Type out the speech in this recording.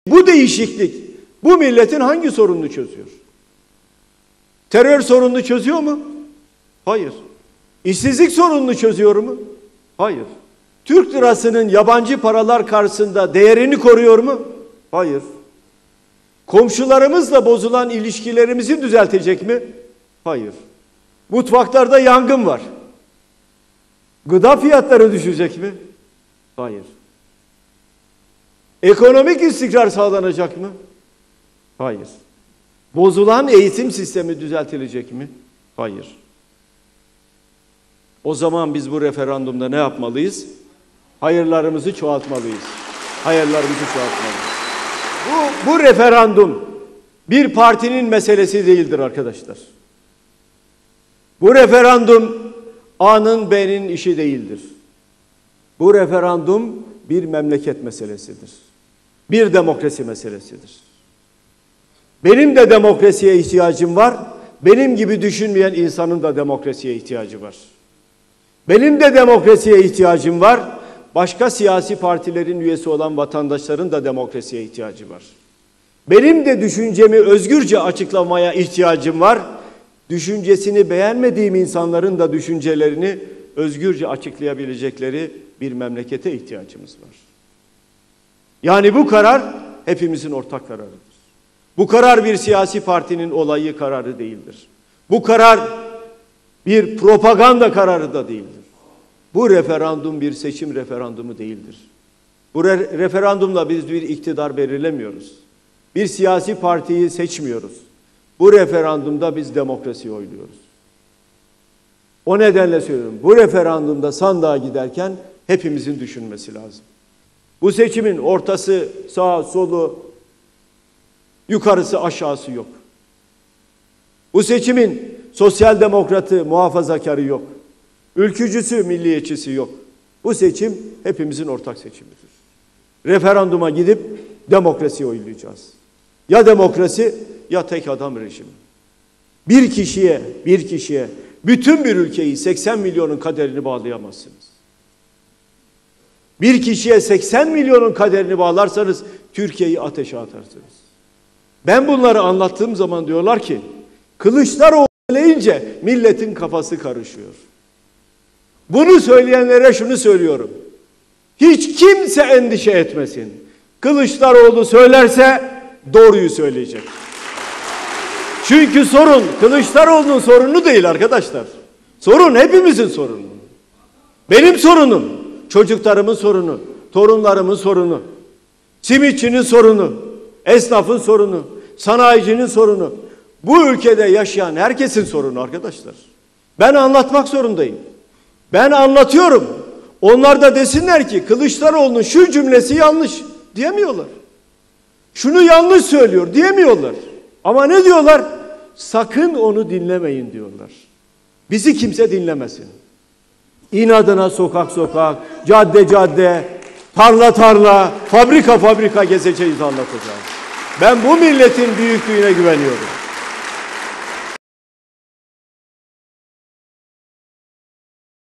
Bu değişiklik bu milletin hangi sorununu çözüyor? Terör sorununu çözüyor mu? Hayır. İşsizlik sorununu çözüyor mu? Hayır. Türk lirasının yabancı paralar karşısında değerini koruyor mu? Hayır. Komşularımızla bozulan ilişkilerimizi düzeltecek mi? Hayır. Mutfaklarda yangın var. Gıda fiyatları düşecek mi? Hayır. Ekonomik istikrar sağlanacak mı? Hayır. Bozulan eğitim sistemi düzeltilecek mi? Hayır. O zaman biz bu referandumda ne yapmalıyız? Hayırlarımızı çoğaltmalıyız. Hayırlarımızı çoğaltmalıyız. Bu referandum bir partinin meselesi değildir arkadaşlar. Bu referandum A'nın B'nin işi değildir. Bu referandum bir memleket meselesidir. Bir demokrasi meselesidir. Benim de demokrasiye ihtiyacım var. Benim gibi düşünmeyen insanın da demokrasiye ihtiyacı var. Benim de demokrasiye ihtiyacım var. Başka siyasi partilerin üyesi olan vatandaşların da demokrasiye ihtiyacı var. Benim de düşüncemi özgürce açıklamaya ihtiyacım var. Düşüncesini beğenmediğim insanların da düşüncelerini özgürce açıklayabilecekleri bir memlekete ihtiyacımız var. Yani bu karar hepimizin ortak kararıdır. Bu karar bir siyasi partinin olayı kararı değildir. Bu karar bir propaganda kararı da değildir. Bu referandum bir seçim referandumu değildir. Bu referandumla biz bir iktidar belirlemiyoruz. Bir siyasi partiyi seçmiyoruz. Bu referandumda biz demokrasiyi oyluyoruz. O nedenle söylüyorum. Bu referandumda sandığa giderken hepimizin düşünmesi lazım. Bu seçimin ortası, sağı, solu, yukarısı, aşağısı yok. Bu seçimin sosyal demokratı, muhafazakarı yok. Ülkücüsü, milliyetçisi yok. Bu seçim hepimizin ortak seçimidir. Referanduma gidip demokrasiyi oylayacağız. Ya demokrasi ya tek adam rejimi. Bir kişiye bütün bir ülkeyi 80 milyonun kaderini bağlayamazsınız. Bir kişiye 80 milyonun kaderini bağlarsanız Türkiye'yi ateşe atarsınız. Ben bunları anlattığım zaman diyorlar ki Kılıçdaroğlu söyleyince milletin kafası karışıyor. Bunu söyleyenlere şunu söylüyorum. Hiç kimse endişe etmesin. Kılıçdaroğlu söylerse doğruyu söyleyecek. Çünkü sorun Kılıçdaroğlu'nun sorunu değil arkadaşlar. Sorun hepimizin sorunu. Benim sorunum, çocuklarımın sorunu, torunlarımın sorunu, simitçinin sorunu, esnafın sorunu, sanayicinin sorunu. Bu ülkede yaşayan herkesin sorunu arkadaşlar. Ben anlatmak zorundayım. Ben anlatıyorum. Onlar da desinler ki Kılıçdaroğlu'nun şu cümlesi yanlış diyemiyorlar. Şunu yanlış söylüyor diyemiyorlar. Ama ne diyorlar? Sakın onu dinlemeyin diyorlar. Bizi kimse dinlemesin. İnadına sokak sokak, cadde cadde, tarla tarla, fabrika fabrika gezeceğiz, anlatacağız. Ben bu milletin büyüklüğüne güveniyorum.